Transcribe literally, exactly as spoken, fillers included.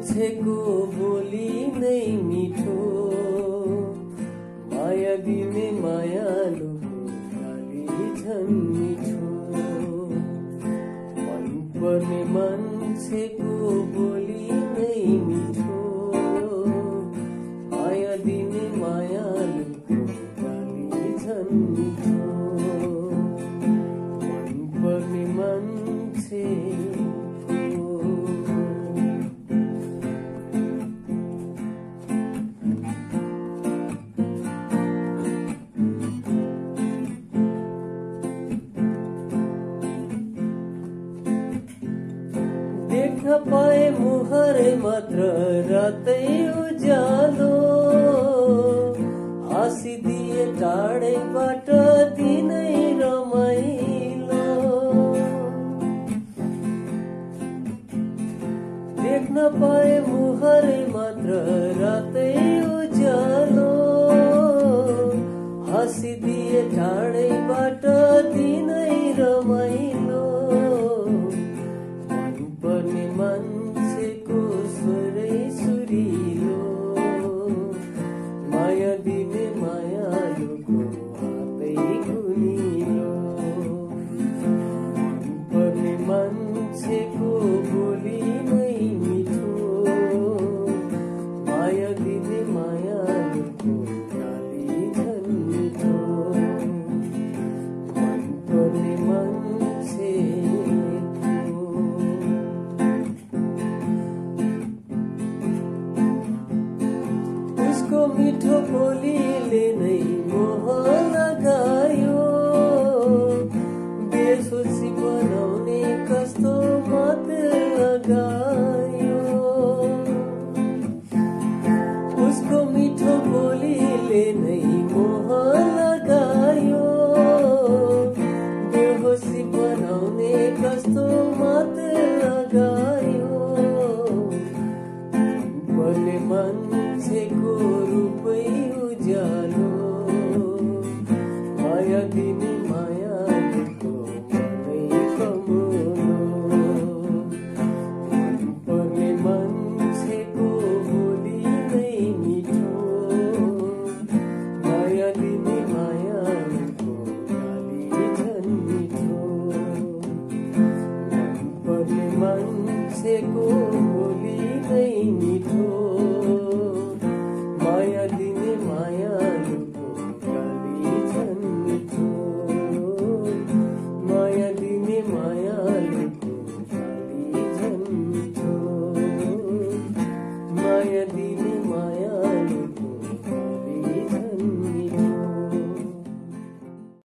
मान्छेको बोली नै मिठो, माया दिने मायालुको गाली झन् मिठो। मन पर्ने मान्छेको बोली नै मिठो, माया दिने मायालुको गाली झन् मिठो। मन पर्ने मान्छे देख्न पाए मुहारै मात्र रातै उज्यालो, हाँसिदिए टाढैबाट दिनै रमाइलो। देख्न पाए मुहारै मात्र रातै उज्यालो, हाँसिदिए टाढैबाट दिनै रमाइलो। पर्ने मान्छेको स्वरै सुरिलो, माया दिने मायालुको हातै गुनिलो। पर्ने मान्छेको बोली नै मिठो, माया दिने मायालुको गाली झन् मिठो। मन पर्ने मान्छे उसको मिठो बोलीले नै मोह लगायो, बेसोची बनाउने कस्तो मत लगायो। उसको मिठो बोलीले नै मोह लगायो, बेहोसी बनाउने कस्तो मत लगायो। पर्ने मान्छेको रूपै उज्यालो,